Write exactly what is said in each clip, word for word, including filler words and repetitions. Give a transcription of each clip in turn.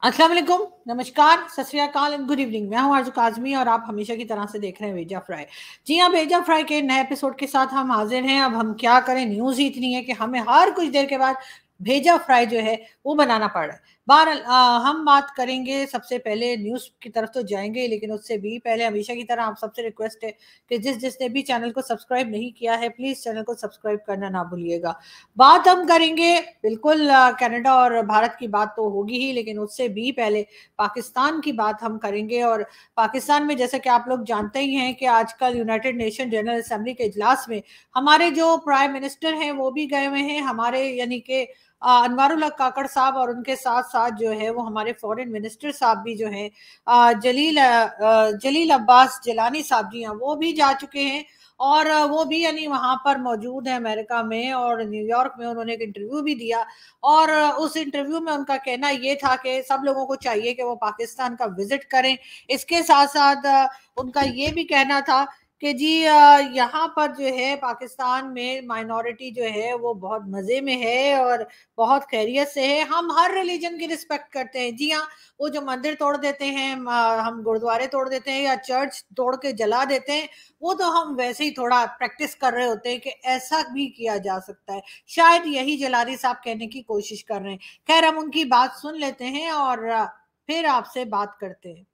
अस्सलाम वालेकुम, नमस्कार, सत श्री अकाल एंड गुड इवनिंग। मैं हूं आरज़ू काज़मी और आप हमेशा की तरह से देख रहे हैं भेजा फ्राई। जी हाँ, भेजा फ्राई के नए एपिसोड के साथ हम हाजिर हैं। अब हम क्या करें, न्यूज़ ही इतनी है कि हमें हर कुछ देर के बाद भेजा फ्राई जो है वो बनाना पड़ रहा है। बहरहाल अ, हम बात करेंगे, सबसे पहले न्यूज़ की तरफ तो जाएंगे, लेकिन उससे भी पहले हमेशा की तरह आप सबसे रिक्वेस्ट है कि जिस जिसने भी चैनल को सब्सक्राइब नहीं किया है प्लीज़ चैनल को सब्सक्राइब करना ना भूलिएगा। बात हम करेंगे बिल्कुल अ, कनाडा और भारत की बात तो होगी ही, लेकिन उससे भी पहले पाकिस्तान की बात हम करेंगे। और पाकिस्तान में जैसे कि आप लोग जानते ही हैं कि आजकल यूनाइटेड नेशन जनरल असेंबली के इजलास में हमारे जो प्राइम मिनिस्टर हैं वो भी गए हुए हैं, हमारे यानी कि अ, अनवारुल हक काकड़ साहब, और उनके साथ साथ जो है वो हमारे फॉरेन मिनिस्टर साहब भी जो हैं अ, जलील अ, अ, जलील अब्बास जिलानी साहब जी हैं वो भी जा चुके हैं। और अ, वो भी यानी वहां पर मौजूद है अमेरिका में, और न्यूयॉर्क में उन्होंने एक इंटरव्यू भी दिया। और अ, उस इंटरव्यू में उनका कहना ये था कि सब लोगों को चाहिए कि वो पाकिस्तान का विजिट करें। इसके साथ साथ अ, उनका ये भी कहना था कि जी अ, यहाँ पर जो है पाकिस्तान में माइनॉरिटी जो है वो बहुत मज़े में है और बहुत खैरियत से है। हम हर रिलीजन की रिस्पेक्ट करते हैं। जी हाँ, वो जो मंदिर तोड़ देते हैं, म- हम गुरुद्वारे तोड़ देते हैं या चर्च तोड़ के जला देते हैं, वो तो हम वैसे ही थोड़ा प्रैक्टिस कर रहे होते हैं कि ऐसा भी किया जा सकता है। शायद यही जलारी साहब कहने की कोशिश कर रहे हैं। खैर, हम उनकी बात सुन लेते हैं और अ, फिर आपसे बात करते हैं।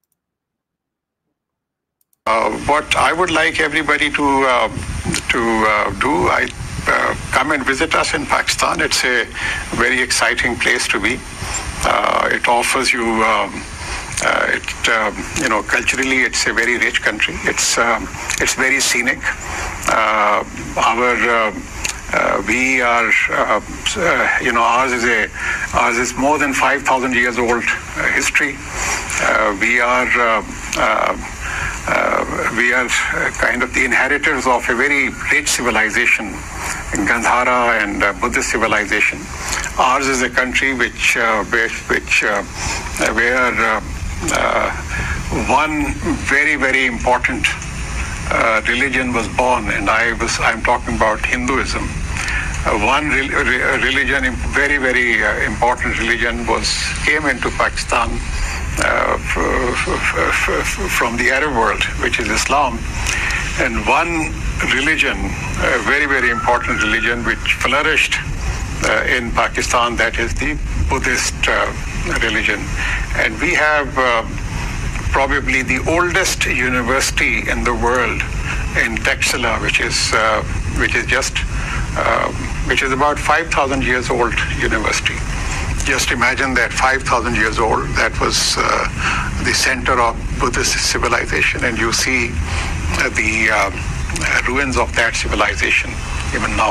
Uh, what I would like everybody to uh, to uh, do, I uh, come and visit us in Pakistan. It's a very exciting place to be. Uh, it offers you, um, uh, it um, you know, culturally, it's a very rich country. It's um, it's very scenic. Uh, our uh, uh, we are, uh, uh, you know, ours is a ours is more than five thousand years old uh, history. Uh, we are. Uh, uh, Uh, we are uh, kind of the inheritors of a very rich civilization, Gandhara and uh, Buddhist civilization. Ours is a country which, uh, which, which uh, where uh, uh, one very, very important uh, religion was born, and I was I'm talking about Hinduism. Uh, one re- re- religion, very, very uh, important religion, was came into Pakistan uh, f- f- f- from the Arab world, which is Islam. And one religion, a very, very important religion, which flourished uh, in Pakistan, that is the Buddhist uh, religion. And we have uh, probably the oldest university in the world in Taxila, which is uh, which is just uh, which is about five thousand years old university. Just imagine that five thousand years old. That was uh, the center of Buddhist civilization, and you see uh, the um, ruins of that civilization even now.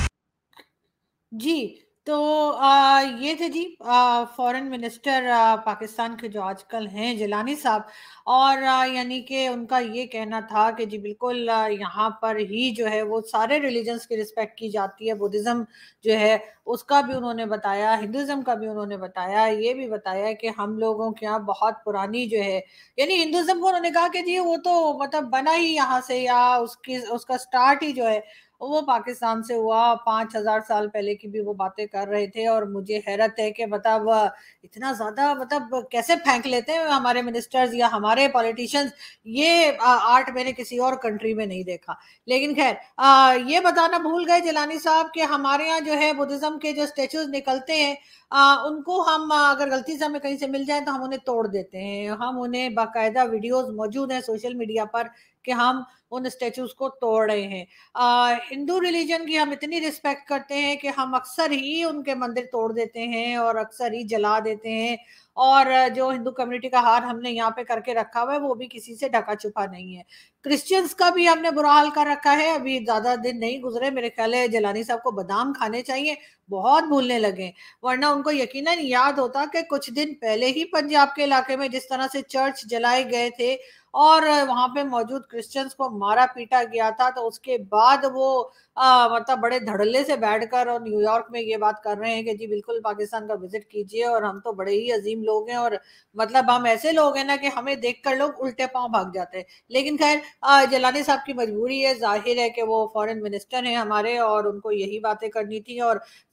जी, तो आ, ये थे जी foreign minister आ, पाकिस्तान के जो आजकल हैं जिलानी साहब। और आ, यानी कि उनका ये कहना था कि जी बिल्कुल आ, यहाँ पर ही जो है वो सारे रिलीजन्स की रिस्पेक्ट की जाती है। बुद्धिज़्म जो है उसका भी उन्होंने बताया, हिंदुज़्म का भी उन्होंने बताया, ये भी बताया कि हम लोगों के यहाँ बहुत पुरानी जो है, यानी हिंदुज़्म को उन्होंने कहा कि जी वो तो मतलब बना ही यहाँ से, या उसकी उसका स्टार्ट ही जो है वो पाकिस्तान से हुआ। पांच हजार साल पहले की भी वो बातें कर रहे थे। और मुझे हैरत है कि मतलब इतना ज्यादा मतलब कैसे फेंक लेते हैं हमारे मिनिस्टर्स या हमारे पॉलिटिशियंस। ये आर्ट मैंने किसी और कंट्री में नहीं देखा। लेकिन खैर, आ, ये बताना भूल गए जिलानी साहब कि हमारे यहाँ जो है बुद्धिज्म के जो स्टेचूज निकलते हैं, आ, उनको हम आ, अगर गलती से हमें कहीं से मिल जाए तो हम उन्हें तोड़ देते हैं। हम उन्हें बाकायदा वीडियोस मौजूद हैं सोशल मीडिया पर कि हम उन स्टेचूज को तोड़ रहे हैं। आ, हिंदू रिलीजन की हम इतनी रिस्पेक्ट करते हैं कि हम अक्सर ही उनके मंदिर तोड़ देते हैं और अक्सर ही जला देते हैं। और जो हिंदू कम्युनिटी का हाल हमने यहाँ पे करके रखा हुआ है वो भी किसी से ढका छुपा नहीं है। क्रिश्चियंस का भी हमने बुरा हाल कर रखा है। अभी ज्यादा दिन नहीं गुजरे, मेरे ख्याल है जलानी साहब को बादाम खाने चाहिए, बहुत भूलने लगे। वरना उनको यकीनन याद होता कि कुछ दिन पहले ही पंजाब के इलाके में जिस तरह से चर्च जलाए गए थे और वहां पे मौजूद क्रिश्चियंस को मारा पीटा गया था, तो उसके बाद वो आ, मतलब बड़े धड़ल्ले से बैठकर और न्यूयॉर्क में ये बात कर रहे हैं कि जी बिल्कुल पाकिस्तान का विजिट कीजिए और हम तो बड़े ही अजीम लोग हैं, और मतलब हम ऐसे लोग हैं ना कि हमें देखकर लोग उल्टे पांव भाग जाते हैं। लेकिन खैर, आ, जलानी साहब की मजबूरी है, जाहिर है कि वो फॉरेन मिनिस्टर हैं हमारे और उनको यही बातें करनी थी। और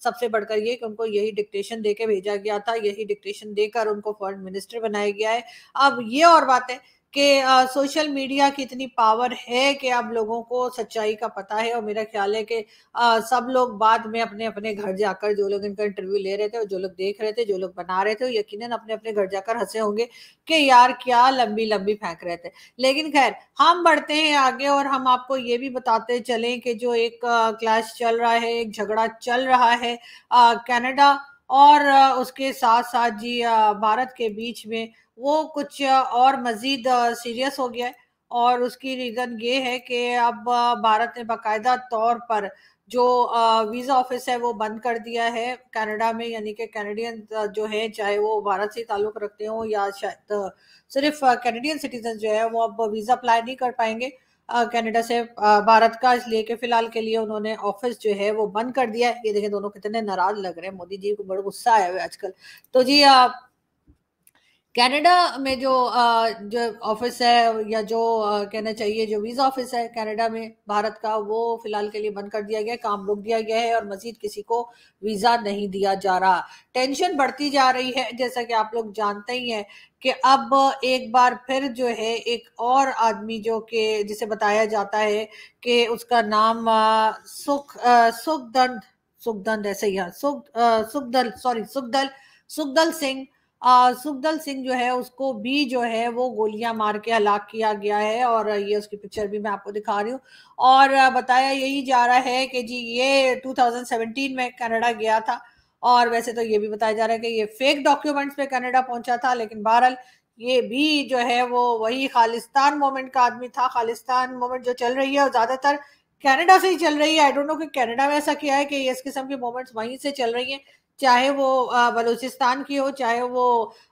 सबसे बढ़कर ये कि उनको यही डिक्टेशन देके भेजा गया था, यही डिक्टेशन देकर उनको फॉरेन मिनिस्टर बनाया गया है। अब ये और बात है कि सोशल मीडिया की इतनी पावर है कि अब लोगों को सच्चाई का पता है, और मेरा ख्याल है कि आ, सब लोग बाद में अपने अपने घर जाकर, जो लोग इनका इंटरव्यू ले रहे थे और जो लोग देख रहे थे, जो लोग बना रहे थे, यकीनन अपने अपने घर जाकर हंसे होंगे कि यार क्या लंबी लंबी फेंक रहे थे। लेकिन खैर, हम बढ़ते हैं आगे और हम आपको ये भी बताते चलें कि जो एक क्लैश चल रहा है, एक झगड़ा चल रहा है कनाडा और आ, उसके साथ साथ जी आ, भारत के बीच में, वो कुछ और मजीद सीरियस हो गया है। और उसकी रीजन ये है कि अब भारत ने बाकायदा तौर पर जो वीजा ऑफिस है वो बंद कर दिया है कनाडा में, यानी कि कैनेडियन जो है, चाहे वो भारत से ताल्लुक रखते हो या शायद सिर्फ कैनेडियन सिटीजन जो है, वो अब वीजा अप्लाई नहीं कर पाएंगे कनाडा से भारत का, इसलिए कि फिलहाल के लिए उन्होंने ऑफिस जो है वो बंद कर दिया है। ये देखें दोनों कितने नाराज लग रहे हैं, मोदी जी को बड़ा गुस्सा आया हुआ है आजकल। तो जी कनाडा में जो जो ऑफिस है, या जो कहना चाहिए जो वीजा ऑफिस है कनाडा में भारत का, वो फिलहाल के लिए बंद कर दिया गया है, काम रोक दिया गया है और मजीद किसी को वीजा नहीं दिया जा रहा। टेंशन बढ़ती जा रही है, जैसा कि आप लोग जानते ही हैं कि अब एक बार फिर जो है एक और आदमी जो कि जिसे बताया जाता है कि उसका नाम सुख सुखदंड सुखदंड ऐसे ही सुख सुखदल सॉरी सुखदल सुखदल सिंह सुखदल सिंह जो है, उसको भी जो है वो गोलियां मार के हलाक किया गया है। और ये उसकी पिक्चर भी मैं आपको दिखा रही हूँ। और बताया यही जा रहा है कि जी ये दो हज़ार सत्रह में कनाडा गया था, और वैसे तो ये भी बताया जा रहा है कि ये फेक डॉक्यूमेंट्स पे कनाडा पहुंचा था, लेकिन बहरहाल ये भी जो है वो वही खालिस्तान मूवमेंट का आदमी था। खालिस्तान मूवमेंट जो चल रही है और ज्यादातर कनाडा से ही चल रही है। आई डोंट नो कि कनाडा में ऐसा किया है कि इस किस्म की मूवमेंट्स वहीं से चल रही हैं, चाहे वो बलूचिस्तान की हो, चाहे वो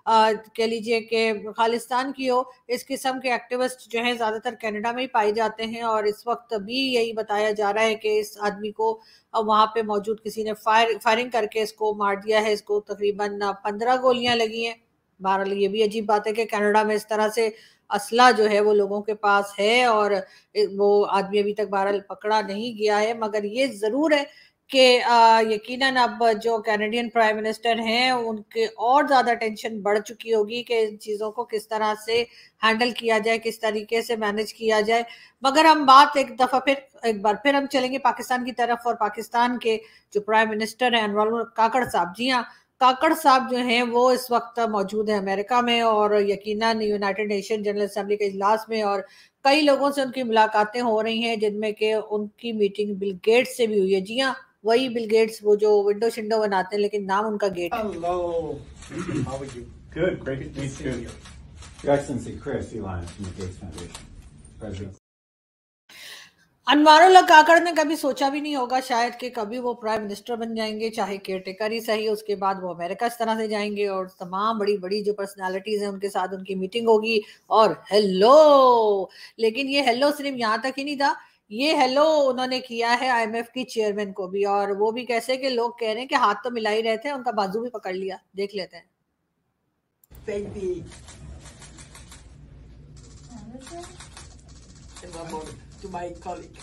कह लीजिए कि खालिस्तान की हो। इस किस्म के एक्टिविस्ट जो हैं ज्यादातर कनाडा में ही पाए जाते हैं। और इस वक्त भी यही बताया जा रहा है कि इस आदमी को वहां पे मौजूद किसी ने फायर फायरिंग करके इसको मार दिया है। इसको तकरीबन पंद्रह गोलियां लगी हैं। बहरहाल ये भी अजीब बात है कि कनाडा में इस तरह से असला जो है वो लोगों के पास है, और वो आदमी अभी तक बहरहाल पकड़ा नहीं गया है। मगर ये जरूर है कि यकीनन अब जो कैनेडियन प्राइम मिनिस्टर हैं उनके और ज़्यादा टेंशन बढ़ चुकी होगी कि इन चीज़ों को किस तरह से हैंडल किया जाए, किस तरीके से मैनेज किया जाए। मगर हम बात एक दफ़ा फिर एक बार फिर हम चलेंगे पाकिस्तान की तरफ, और पाकिस्तान के जो प्राइम मिनिस्टर हैं अनुराग काकड़ साहब, जी हाँ, काकड़ साहब जो हैं वो इस वक्त मौजूद है अमेरिका में, और यकीनन यूनाइटेड नेशन जनरल असेंबली के इजलास में, और कई लोगों से उनकी मुलाकातें हो रही हैं, जिनमें कि उनकी मीटिंग बिल गेट्स से भी हुई है। जी हाँ, वही बिल गेट्स, वो जो विंडो शिंडो बनाते हैं, लेकिन नाम उनका गेट है। Hello. How are you? Good. Great to meet you. Your Excellency, Chris Elias from the Gates Foundation, President. अनवारुल्लाह काकड़ ने कभी सोचा भी नहीं होगा शायद कि कभी वो प्राइम मिनिस्टर बन जाएंगे, चाहे केयरटेकर ही सही। उसके बाद वो अमेरिका इस तरह से जाएंगे और तमाम बड़ी बड़ी जो पर्सनालिटीज हैं उनके साथ उनकी मीटिंग होगी और हेलो। लेकिन ये हेलो सिर्फ यहाँ तक ही नहीं था, ये हेलो उन्होंने किया है आईएमएफ की चेयरमैन को भी, और वो भी कैसे कि लोग कह रहे हैं कि हाथ तो मिला ही रहे थे, उनका बाजू भी पकड़ लिया। देख लेते हैं। To my colleague.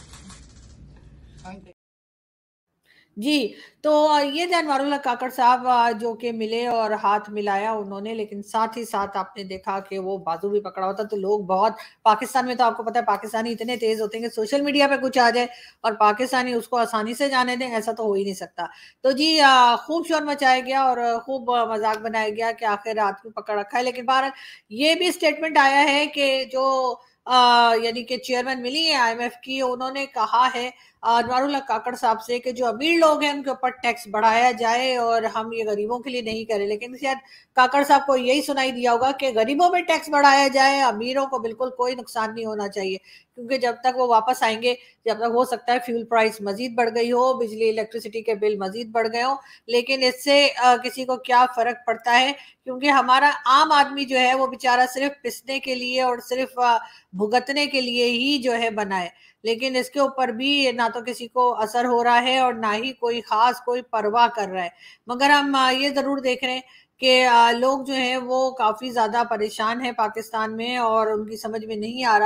जी, तो ये थे अनवारुल्लाह काकड़ साहब जो कि मिले और हाथ मिलाया उन्होंने, लेकिन साथ ही साथ आपने देखा कि वो बाजू भी पकड़ा होता। तो लोग बहुत, पाकिस्तान में तो आपको पता है पाकिस्तानी इतने तेज होते हैं कि सोशल मीडिया पे कुछ आ जाए और पाकिस्तानी उसको आसानी से जाने दें, ऐसा तो हो ही नहीं सकता। तो जी खूब शोर मचाया गया और खूब मजाक बनाया गया कि आखिर रात में पकड़ रखा है। लेकिन बहरहाल ये भी स्टेटमेंट आया है कि जो यानी कि चेयरमैन मिली है आईएमएफ की, उन्होंने कहा है अनवारुल्लाह काकड़ साहब से कि जो अमीर लोग हैं उनके ऊपर टैक्स बढ़ाया जाए और हम ये गरीबों के लिए नहीं करें। लेकिन शायद काकड़ साहब को यही सुनाई दिया होगा कि गरीबों में टैक्स बढ़ाया जाए, अमीरों को बिल्कुल कोई नुकसान नहीं होना चाहिए, क्योंकि जब तक वो वापस आएंगे, जब तक हो सकता है फ्यूल प्राइस मजीद बढ़ गई हो, बिजली इलेक्ट्रिसिटी के बिल मजीद बढ़ गए हो, लेकिन इससे किसी को क्या फर्क पड़ता है, क्योंकि हमारा आम आदमी जो है वो बेचारा सिर्फ पिसने के लिए और सिर्फ भुगतने के लिए ही जो है बना है। लेकिन इसके ऊपर भी ना तो किसी को असर हो रहा है और ना ही कोई खास कोई परवाह कर रहा है। मगर हम ये जरूर देख रहे हैं कि लोग जो हैं वो काफी ज्यादा परेशान हैं पाकिस्तान में, और उनकी समझ में नहीं आ रहा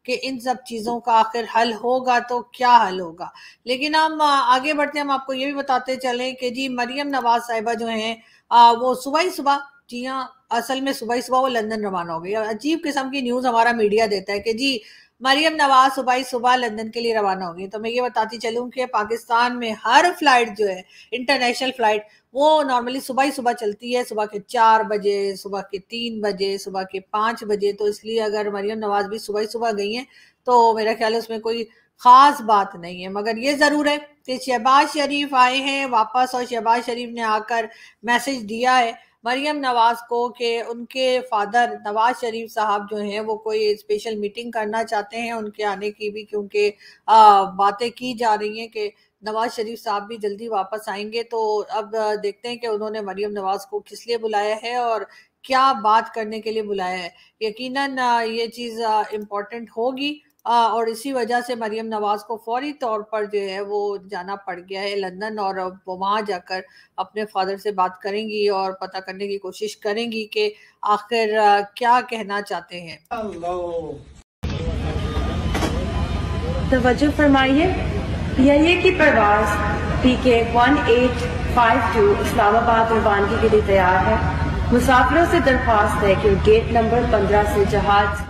कि इन सब चीज़ों का आखिर हल होगा तो क्या हल होगा। लेकिन हम आगे बढ़ते हैं, हम आपको ये भी बताते चलें कि जी मरियम नवाज साहिबा जो हैं वो सुबह ही सुबह, जी हाँ, असल में सुबह ही सुबह वो लंदन रवाना हो गई। अजीब किस्म की न्यूज़ हमारा मीडिया देता है कि जी मरियम नवाज सुबह ही सुबह लंदन के लिए रवाना हो गई। तो मैं ये बताती चलूँ कि पाकिस्तान में हर फ्लाइट जो है, इंटरनेशनल फ्लाइट, वो नॉर्मली सुबह ही सुबह चलती है, सुबह के चार बजे, सुबह के तीन बजे, सुबह के पाँच बजे। तो इसलिए अगर मरियम नवाज भी सुबह ही सुबह गई हैं तो मेरा ख्याल है उसमें कोई खास बात नहीं है। मगर ये ज़रूर है कि शहबाज शरीफ आए हैं वापस, और शहबाज शरीफ ने आकर मैसेज दिया है मरियम नवाज को कि उनके फादर नवाज शरीफ साहब जो हैं वो कोई स्पेशल मीटिंग करना चाहते हैं उनके आने की भी, क्योंकि बातें की जा रही हैं कि नवाज शरीफ साहब भी जल्दी वापस आएंगे। तो अब देखते हैं कि उन्होंने मरियम नवाज को किस लिए बुलाया है और क्या बात करने के लिए बुलाया है। यकीनन ये चीज़ इम्पोर्टेंट होगी और इसी वजह से मरियम नवाज को फौरी तौर पर जो है वो जाना पड़ गया है लंदन, और वो वहाँ जाकर अपने फादर से बात करेंगी और पता करने की कोशिश करेंगी कि आखिर क्या कहना चाहते हैं। तवज्जो फरमाइए, पीआईए की परवाज P K one eight five two Islamabad रवानगी के लिए तैयार है। मुसाफिरों से दरख्वास्त है कि गेट नंबर पंद्रह से जहाज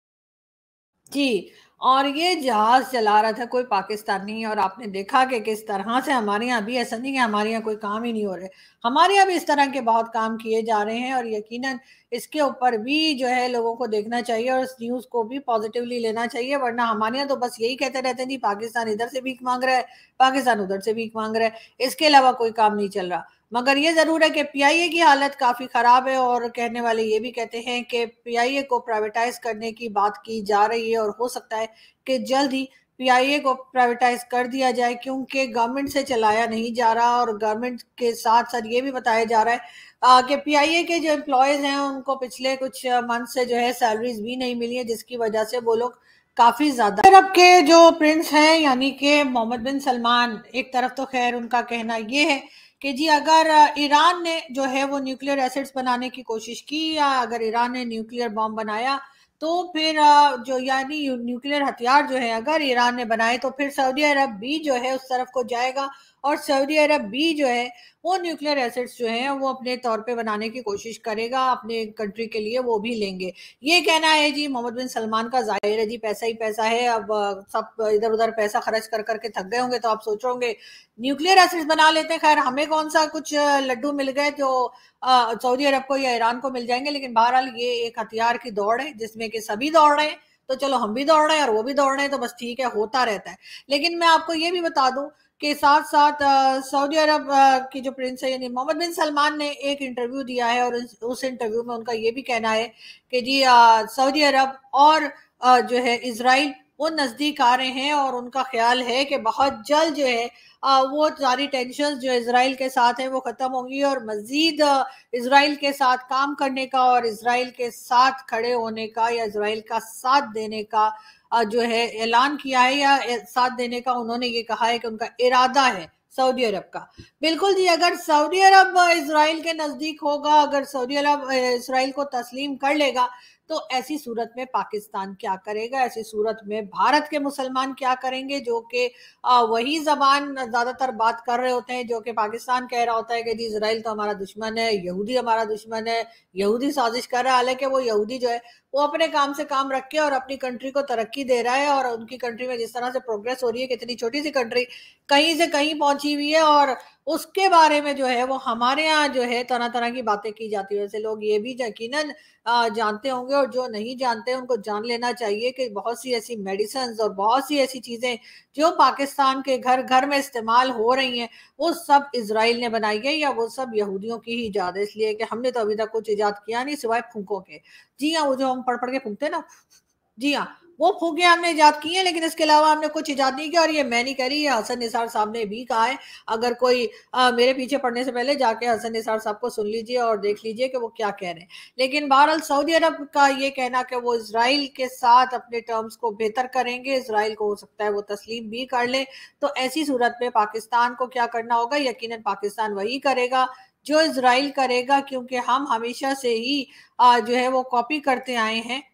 जी, और ये जहाज चला रहा था कोई पाकिस्तानी, और आपने देखा कि किस तरह से हमारे यहाँ भी, ऐसा नहीं कि हमारे यहाँ कोई काम ही नहीं हो रहे, हमारे यहाँ भी इस तरह के बहुत काम किए जा रहे हैं। और यकीनन इसके ऊपर भी जो है लोगों को देखना चाहिए और इस न्यूज़ को भी पॉजिटिवली लेना चाहिए, वरना हमारे यहाँ तो बस यही कहते रहते हैं जी पाकिस्तान इधर से भीख मांग रहा है, पाकिस्तान उधर से भीख मांग रहा है, इसके अलावा कोई काम नहीं चल रहा। मगर ये ज़रूर है कि पीआईए की हालत काफ़ी ख़राब है, और कहने वाले ये भी कहते हैं कि पीआईए को प्राइवेटाइज करने की बात की जा रही है, और हो सकता है कि जल्द ही पीआईए को प्राइवेटाइज कर दिया जाए, क्योंकि गवर्नमेंट से चलाया नहीं जा रहा। और गवर्नमेंट के साथ साथ ये भी बताया जा रहा है आ, कि पीआईए के जो एम्प्लॉयज़ हैं उनको पिछले कुछ मंथ से जो है सैलरीज भी नहीं मिली है, जिसकी वजह से वो लोग काफ़ी ज़्यादा। अरब के जो प्रिंस हैं यानी कि मोहम्मद बिन सलमान, एक तरफ तो खैर उनका कहना ये है कि जी अगर ईरान ने जो है वो न्यूक्लियर एसिड्स बनाने की कोशिश की, या अगर ईरान ने न्यूक्लियर बॉम्ब बनाया, तो फिर जो यानी न्यूक्लियर हथियार जो है अगर ईरान ने बनाए तो फिर सऊदी अरब भी जो है उस तरफ को जाएगा, और सऊदी अरब भी जो है वो न्यूक्लियर एसिड्स जो हैं वो अपने तौर पे बनाने की कोशिश करेगा, अपने कंट्री के लिए वो भी लेंगे। ये कहना है जी मोहम्मद बिन सलमान का। जाहिर है जी पैसा ही पैसा है, अब सब इधर उधर पैसा खर्च कर करके थक गए होंगे, तो आप सोच रहे होंगे न्यूक्लियर एसिड्स बना लेते हैं, खैर हमें कौन सा कुछ लड्डू मिल गए जो सऊदी अरब को या ईरान को मिल जाएंगे। लेकिन बहरहाल ये एक हथियार की दौड़ है जिसमें कि सभी दौड़ रहे हैं, तो चलो हम भी दौड़ रहे हैं और वो भी दौड़ रहे हैं, तो बस ठीक है, होता रहता है। लेकिन मैं आपको ये भी बता दूं कि साथ साथ सऊदी अरब की जो प्रिंस है यानी मोहम्मद बिन सलमान ने एक इंटरव्यू दिया है, और उस इंटरव्यू में उनका ये भी कहना है कि जी सऊदी अरब और आ, जो है इजराइल वो नज़दीक आ रहे हैं, और उनका ख्याल है कि बहुत जल्द जो है आ, वो सारी टेंशन जो इजराइल के साथ है वो ख़त्म होंगी, और मज़ीद इजराइल के साथ काम करने का और इजराइल के साथ खड़े होने का या इजराइल का साथ देने का जो है ऐलान किया है, या साथ देने का उन्होंने ये कहा है कि उनका इरादा है सऊदी अरब का। बिल्कुल जी, अगर सऊदी अरब इजराइल के नज़दीक होगा, अगर सऊदी अरब इजराइल को तस्लीम कर लेगा, तो ऐसी सूरत में पाकिस्तान क्या करेगा, ऐसी सूरत में भारत के मुसलमान क्या करेंगे, जो कि वही जबान ज़्यादातर बात कर रहे होते हैं, जो कि पाकिस्तान कह रहा होता है कि जी इजराइल तो हमारा दुश्मन है, यहूदी हमारा दुश्मन है, यहूदी साजिश कर रहा है। हालांकि वो यहूदी जो है वो अपने काम से काम रख के और अपनी कंट्री को तरक्की दे रहा है, और उनकी कंट्री में जिस तरह से प्रोग्रेस हो रही है, कितनी छोटी सी कंट्री कहीं से कहीं पहुंची हुई है, और उसके बारे में जो है वो हमारे यहाँ जो है तरह तरह की बातें की जाती है। वैसे लोग ये भी यकीनन जानते होंगे, और जो नहीं जानते उनको जान लेना चाहिए कि बहुत सी ऐसी मेडिसिन और बहुत सी ऐसी चीज़ें जो पाकिस्तान के घर घर में इस्तेमाल हो रही हैं वो सब इजराइल ने बनाई है, या वो सब यहूदियों की ही ईजाद है। इसलिए कि हमने तो अभी तक कुछ ईजाद किया नहीं सिवाय फूकों के। जी हाँ, वो जो हम पढ़ पढ़ के फूकते हैं ना, जी हाँ, वो फूके हमने ईजाद की है, लेकिन इसके अलावा हमने कुछ ईजाद नहीं किया। और ये मैं नहीं कह रही, हसन निसार साहब ने भी कहा है। अगर कोई आ, मेरे पीछे पढ़ने से पहले जाके हसन निसार साहब को सुन लीजिए और देख लीजिए कि वो क्या कह रहे हैं। लेकिन बहरहाल सऊदी अरब का ये कहना कि वो इजराइल के साथ अपने टर्म्स को बेहतर करेंगे, इजराइल को हो सकता है वो तस्लीम भी कर ले, तो ऐसी सूरत में पाकिस्तान को क्या करना होगा, यकीनन पाकिस्तान वही करेगा जो इजराइल करेगा, क्योंकि हम हमेशा से ही जो है वो कॉपी करते आए हैं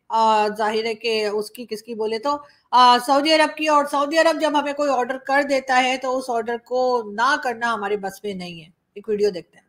जाहिर है कि उसकी किसकी बोले तो सऊदी अरब की, और सऊदी अरब जब हमें कोई ऑर्डर कर देता है तो उस ऑर्डर को ना करना हमारे बस में नहीं है। एक वीडियो देखते हैं।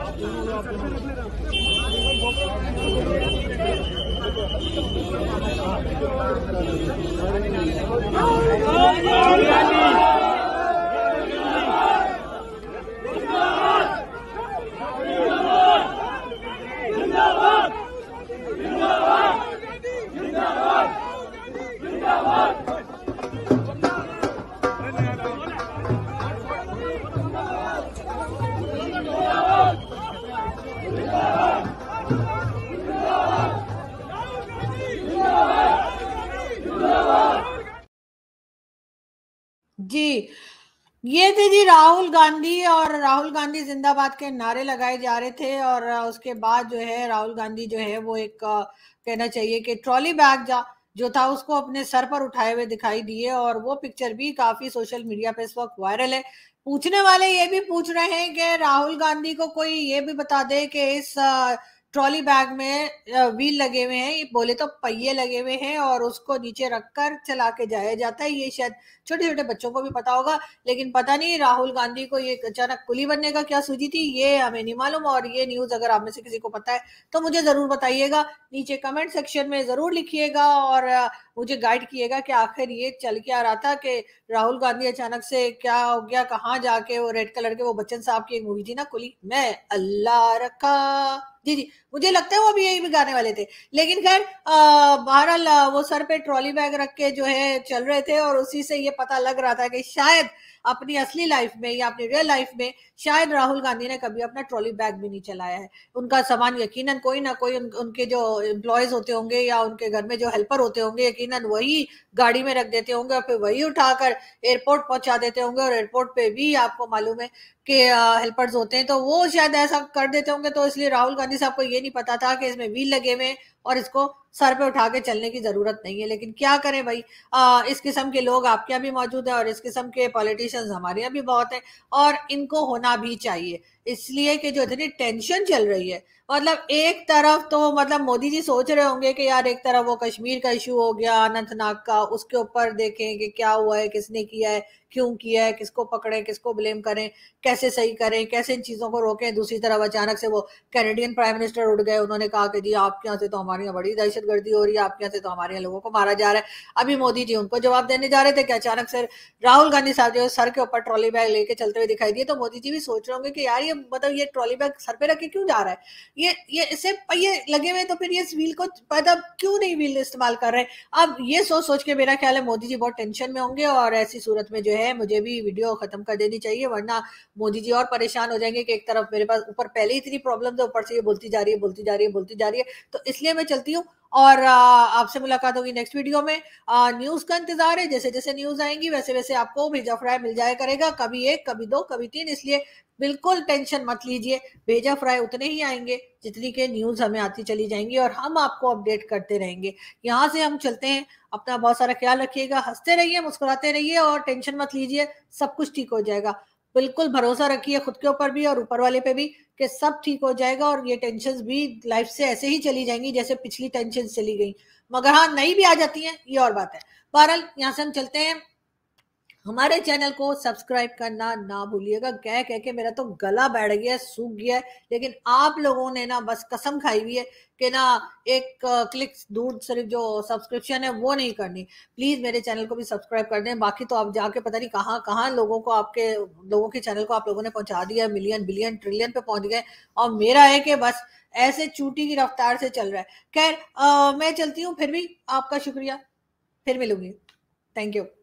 जी, ये थे जी राहुल गांधी, और राहुल गांधी जिंदाबाद के नारे लगाए जा रहे थे। और उसके बाद जो है राहुल गांधी जो है वो एक कहना चाहिए कि ट्रॉली बैग जा जो था उसको अपने सर पर उठाए हुए दिखाई दिए, और वो पिक्चर भी काफी सोशल मीडिया पे इस वक्त वायरल है। पूछने वाले ये भी पूछ रहे हैं कि राहुल गांधी को कोई ये भी बता दे कि इस ट्रॉली बैग में व्हील लगे हुए हैं, बोले तो पहिए लगे हुए हैं, और उसको नीचे रखकर चला के जाया जाता है। ये शायद छोटे छोटे बच्चों को भी पता होगा, लेकिन पता नहीं राहुल गांधी को ये अचानक कुली बनने का क्या सूझी थी, ये हमें नहीं मालूम। और ये न्यूज अगर आप में से किसी को पता है तो मुझे जरूर बताइएगा, नीचे कमेंट सेक्शन में जरूर लिखिएगा और मुझे गाइड किएगा कि आखिर ये चल क्या रहा था कि राहुल गांधी अचानक से क्या हो गया, कहाँ जाके वो रेड कलर के, वो बच्चन साहब की एक मूवी थी ना कुली, मैं अल्लाह रखा, जी जी मुझे लगता है वो भी यही भी गाने वाले थे। लेकिन खैर बहरहाल वो सर पे ट्रॉली बैग रख के जो है चल रहे थे, और उसी से ये पता लग रहा था कि शायद अपनी असली लाइफ में या अपनी रियल लाइफ में शायद राहुल गांधी ने कभी अपना ट्रॉली बैग भी नहीं चलाया है। उनका सामान यकीनन कोई ना कोई उन, उनके जो एम्प्लॉयज होते होंगे या उनके घर में जो हेल्पर होते होंगे यकीनन वही गाड़ी में रख देते होंगे, और फिर वही उठाकर एयरपोर्ट पहुंचा देते होंगे। और एयरपोर्ट पे भी आपको मालूम है कि हेल्पर्स होते हैं, तो वो शायद ऐसा कर देते होंगे। तो इसलिए राहुल गांधी साहब को ये नहीं पता था कि इसमें व्हील लगे हुए और इसको सर पे उठा के चलने की जरूरत नहीं है। लेकिन क्या करें भाई, आ, इस किस्म के लोग आपके यहाँ भी मौजूद हैं और इस किस्म के पॉलिटिशियंस हमारे यहाँ भी बहुत हैं, और इनको होना भी चाहिए। इसलिए कि जो इतनी टेंशन चल रही है, मतलब एक तरफ तो मतलब मोदी जी सोच रहे होंगे कि यार एक तरफ वो कश्मीर का इशू हो गया अनंतनाग का, उसके ऊपर देखें कि क्या हुआ है, किसने किया है, क्यों किया है, किसको पकड़ें, किसको ब्लेम करें, कैसे सही करें, कैसे इन चीजों को रोकें। दूसरी तरफ अचानक से वो कैनेडियन प्राइम मिनिस्टर उठ गए, उन्होंने कहा कि जी आपके यहाँ से तो हमारे यहाँ बड़ी दहशतगर्दी हो रही है, आपके यहाँ से तो हमारे यहाँ लोगों को मारा जा रहा है। अभी मोदी जी उनको जवाब देने जा रहे थे कि अचानक से राहुल गांधी साहब जो सर के ऊपर ट्रॉली बैग लेके चलते हुए दिखाई दिए, तो मोदी जी भी सोच रहे होंगे कि यार ये मतलब ये ट्रॉली बैग सर पे रख के क्यों जा रहा है, ये ये इसे पहिए लगे हुए, तो फिर ये व्हील को मतलब क्यों नहीं व्हील इस्तेमाल कर रहे हैं। अब ये सोच सोच के मेरा ख्याल है मोदी जी बहुत टेंशन में होंगे, और ऐसी सूरत में जो है मुझे भी वीडियो खत्म कर देनी चाहिए, वरना मोदी जी और परेशान हो जाएंगे कि एक तरफ मेरे पास ऊपर पहले ही इतनी प्रॉब्लम है, ऊपर से ये बोलती जा रही है बोलती जा रही है बोलती जा रही है। तो इसलिए मैं चलती हूँ, और आपसे मुलाकात होगी नेक्स्ट वीडियो में। न्यूज का इंतजार है, जैसे जैसे न्यूज आएंगी वैसे वैसे आपको भेजा फ्राई मिल जाया करेगा, कभी एक कभी दो कभी तीन। इसलिए बिल्कुल टेंशन मत लीजिए, भेजा फ्राई उतने ही आएंगे जितनी के न्यूज हमें आती चली जाएंगी, और हम आपको अपडेट करते रहेंगे। यहाँ से हम चलते हैं, अपना बहुत सारा ख्याल रखिएगा, हंसते रहिए, मुस्कुराते रहिए, और टेंशन मत लीजिए, सब कुछ ठीक हो जाएगा। बिल्कुल भरोसा रखिए खुद के ऊपर भी और ऊपर वाले पे भी कि सब ठीक हो जाएगा, और ये टेंशन भी लाइफ से ऐसे ही चली जाएंगी जैसे पिछली टेंशन चली गई। मगर हाँ नई भी आ जाती हैं, ये और बात है। बहरहाल यहाँ से हम चलते हैं, हमारे चैनल को सब्सक्राइब करना ना भूलिएगा। कह कह के मेरा तो गला बैठ गया, सूख गया है, लेकिन आप लोगों ने ना बस कसम खाई हुई है कि ना एक क्लिक दूर सिर्फ जो सब्सक्रिप्शन है वो नहीं करनी। प्लीज मेरे चैनल को भी सब्सक्राइब कर दें, बाकी तो आप जाके पता नहीं कहाँ कहाँ लोगों को, आपके लोगों के चैनल को आप लोगों ने पहुंचा दिया, मिलियन बिलियन ट्रिलियन पे पहुंच गए, और मेरा है कि बस ऐसे चूटी की रफ्तार से चल रहा है। खैर मैं चलती हूँ, फिर भी आपका शुक्रिया, फिर मिलूंगी, थैंक यू।